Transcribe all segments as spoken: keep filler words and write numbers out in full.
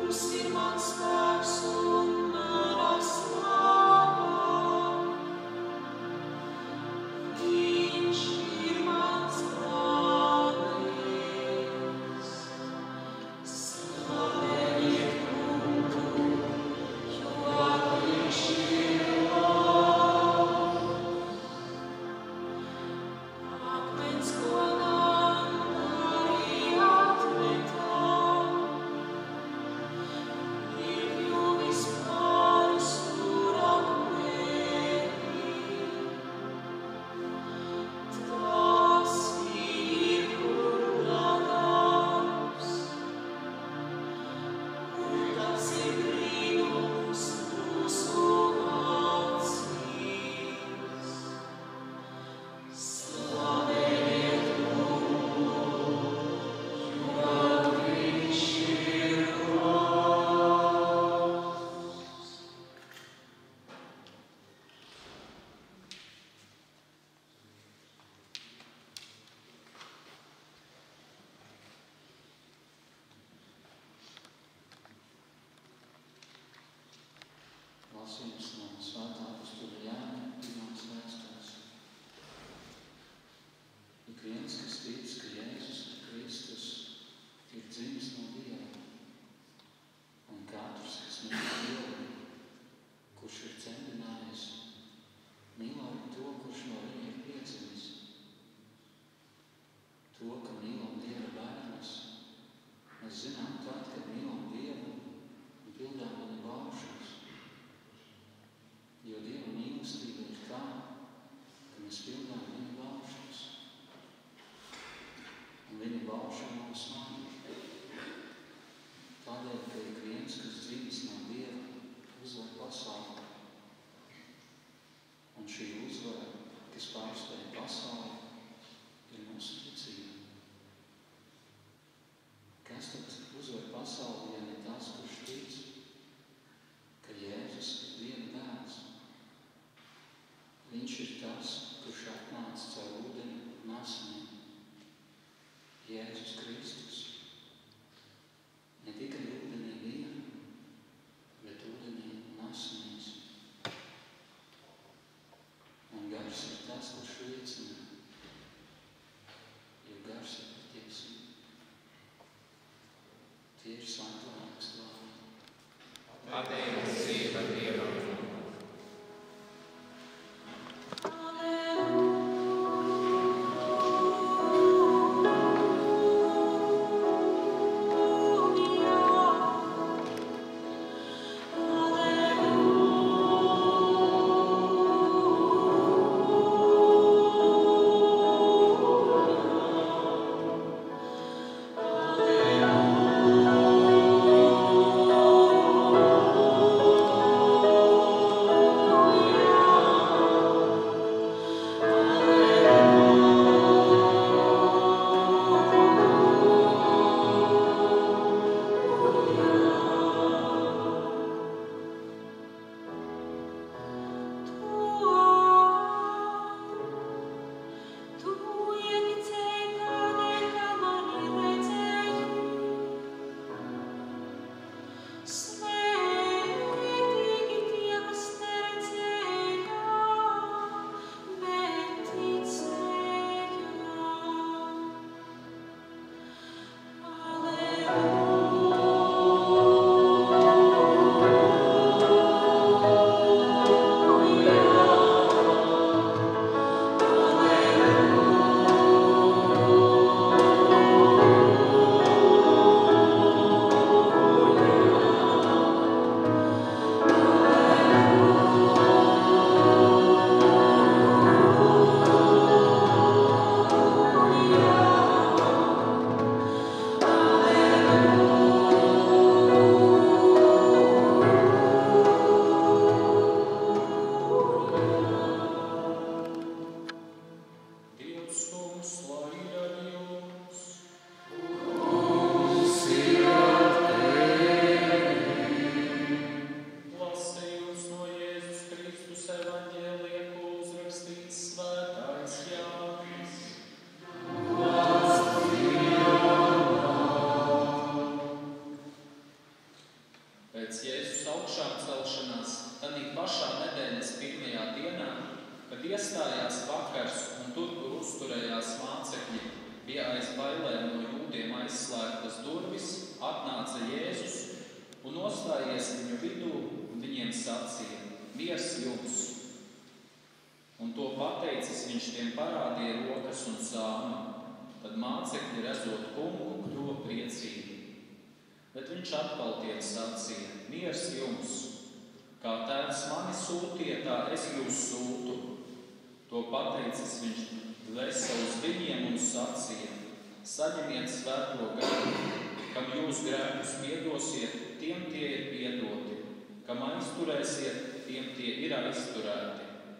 Lasījums no Svētā apostoļa Jāņa pirmās vēstules. Ik viens, kas tic, ka Jēzus ir Kristus, ir dzimis no Dieva, un katrs, kas mīl Dievu, kurš ir cendinājies, mīl arī to, kurš no viņa ir piedzimis. To, ka mīlam Dieva bērnus, mēs zinām tad, kad mīlam Dievu un pildām viņa baušas. Jo Dieva mīlestība ir tā, ka mēs pildām viņa baušas. Un viņa bauša nav smaga. Tādēļ, ka ik viens, kas dzīves no Dieva, uzvar pasauli. Un šī uzvara, kas pārspēj pasauli, ir mūsu ticība. Kas tad uzvar pasauli, ja ne tas, kurš tic, ka Jēzus ir Dieva bērns? Viņš ir tas, kurš atnāca caur ūdeni un asinīm. Jēzus Kristus. Ne tikai ūdenī vien, bet ūdenī un asinīs. Un gars ir tas, kurš liecina, jo gars ir patiesība. Tie ir svētā rakstu vārdi. Pateicība Dievam. augšām celšanās, tādī pašā nedēļas pirmajā dienā, kad iestājās vakars un tur, kur uzturējās mācekļi, bija aiz bailēm no jūdiem aizslēgtas durvis, atnāca Jēzus un nostājies viņu vidū un viņiem sacīja: miers jums! Un to pateicis, viņš tiem parādīja rokas un sānu. Tad mācekļi, redzot kungu, kļuva priecīgi. Bet viņš atkal tiem sacīja: miers jums! Kā tēvs mani sūtīja, tā es jūs sūtu. To pateicis, viņš dvēsa uz viņiem un sacīja: saņemiet svēto garu, kam jūs grēkus piedosiet, tiem tie ir piedoti, kam aizturēsiet, tiem tie ir aizturēti.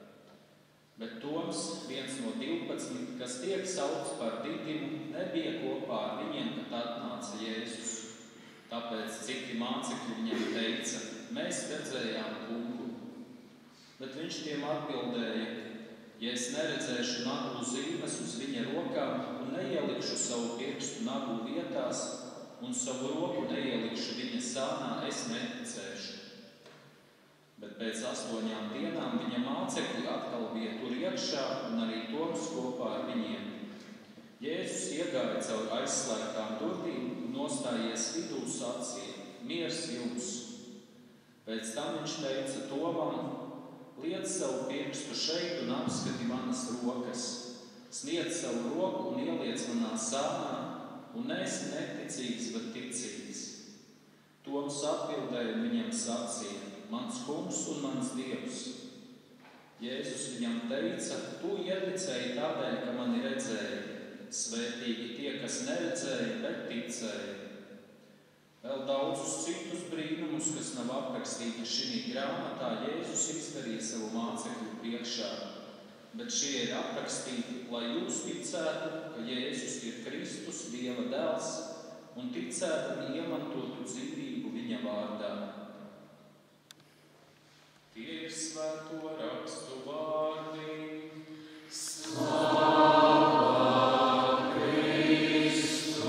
Bet Toms, viens no divpadsmit, kas tiek saukts par Didimu, nebija kopā ar viņiem, kad atnāca Jēzus. Tāpēc citi mācekļi viņam teica: mēs redzējām kungu. Bet viņš tiem atbildēja: ja es neredzēšu naglu zīmes uz viņa rokām un neielikšu savu pirkstu naglu vietās un savu roku neielikšu viņa sānā, es neticēšu. Bet pēc astoņām dienām viņa mācekļi atkal bija tur iekšā un arī Toms kopā ar viņiem. Jēzus iegāja caur aizslēgtām durvīm un nostājies vidū sacīja: miers jums! Pēc tam viņš teica Tomam: liec savu pirkstu šeit un apskati manas rokas. Sniedz savu roku un ieliec manā sānā, un neesi neticīgs, bet ticīgs. Toms atbildēja un viņam sacīja: mans kungs un mans Dievs. Jēzus viņam teica: tu ieticēji tādēļ, ka mani redzēji. Svētīgi tie, kas neredzēja, bet ticēja. Vēl daudzus citus brīnumus, kas nav aprakstīti šī grāmatā, Jēzus izdarīja savu mācekļu priekšā. Bet šie ir aprakstīti, lai jūs ticētu, ka Jēzus ir Kristus, Dieva dēls, un ticēdami iemantotu dzīvību viņa vārdā. Tie ir svēto rakstu vārdi. Slāvā Kristu!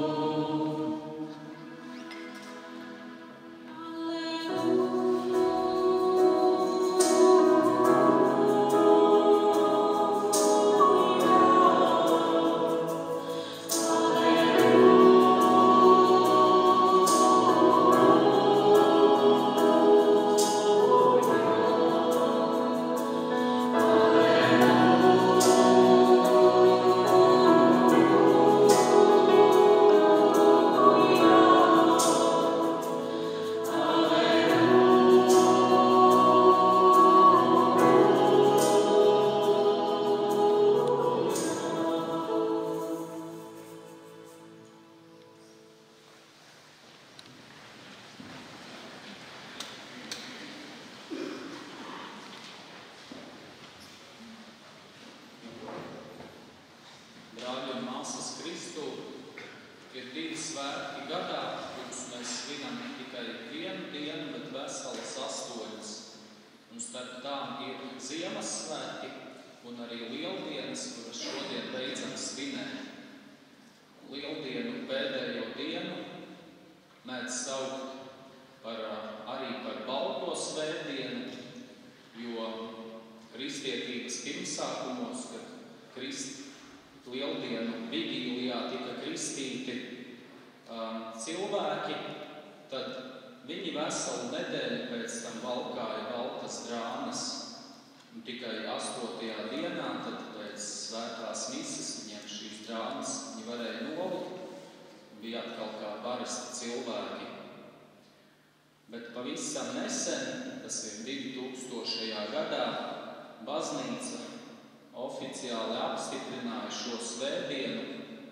Pavisam nesen, tas ir divtūkstošajā gadā, baznīca oficiāli apstiprināja šo svētdienu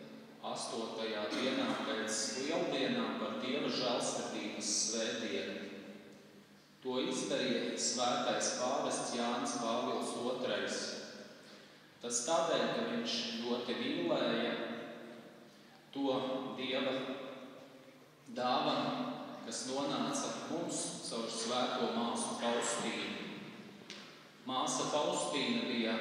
astotajā dienā pēc lieldienām par Dieva žēlsirdības svētdienu. To izdarīja svētais pāvests Jānis Pāvils otrais. Tas tādēļ, ka viņš ļoti mīlēja to Dieva dāvanu, kas nonāca mums caur svēto māsu Faustīnu. Māsa Faustīna bija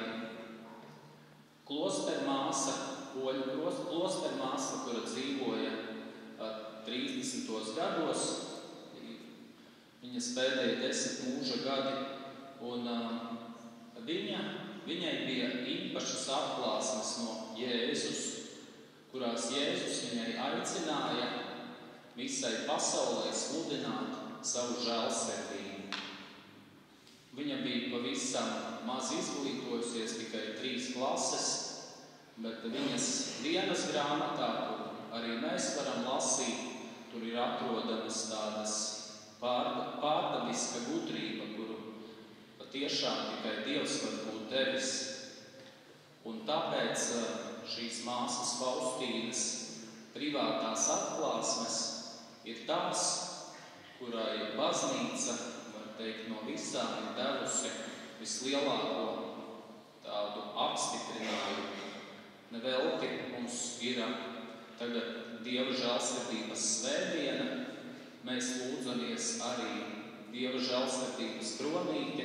klostermāsa, poļu klostermāsa, kura dzīvoja trīsdesmitos gados. viņas pēdējie desmit mūža gadi, un uh, viņa, viņai bija īpašas atklāsmes no Jēzus, kurās Jēzus viņai aicināja visai pasaulē sludināt savu žēlsirdību. Viņa bija pavisam maz izglītojusies, tikai trīs klases, bet viņas dienas grāmatā, kur arī mēs varam lasīt, tur ir atrodamas tādas pārdabiska gudrība, kuru patiešām tikai Dievs var būt devis. Un tāpēc šīs māsas Faustīnas privātās atklāsmes ir tās, kurai baznīca, var teikt, no visām ir devusi vislielāko tādu apstiprinājumu. Nevelti mums ir tagad Dieva žēlsirdības svētdiena. Mēs lūdzamies arī Dieva žēlsirdības kronīti.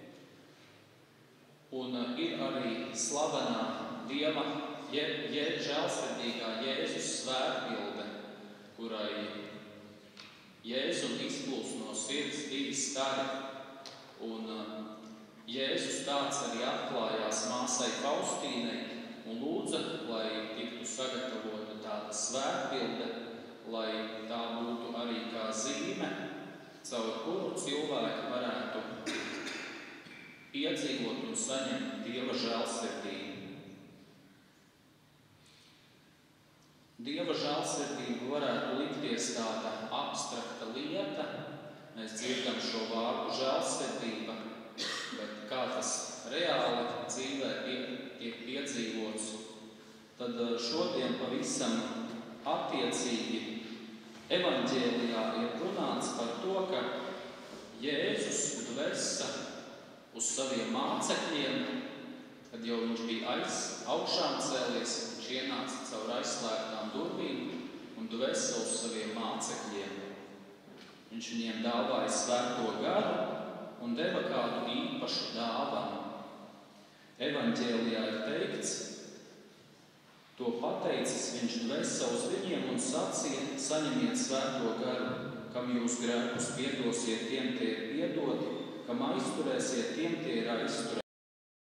Un ir arī slavenā Dieva je, je, žēlsirdīgā Jēzus svētbilde, kurai Jēzum izplūst no sirds divi stari. Un Jēzus tāds arī atklājās māsai Faustīnai un lūdza, lai tiktu sagatavota tāda svētbilde, lai tā būtu arī kā zīme, caur kuru cilvēki varētu piedzīvot un saņemt Dieva žēlsirdību. Dieva žēlsirdība varētu likties tāda abstrakta lieta. Mēs dzirdam šo vārdu žēlsirdība, bet kā tas reāli dzīvē tiek piedzīvots, tad šodien pavisam attiecīgi evaņģēlijā ir runāts par to, ka Jēzus dvesa uz saviem mācekļiem, kad jau viņš bija aiz augšām cēlies, viņš ienāca caur aizslēgtām durvīm un dvesa uz saviem mācekļiem. Viņš viņiem dāvāja svēto garu un deva kādu īpašu dāvanu. Evaņģēlijā ir teikts, to pateicis viņš dvesa uz viņiem un sacīja: saņemiet svēto garu, kam jūs grēkus piedosiet, tiem tie ir piedoti, kam aizturēsiet, tiem tie ir aizturēti.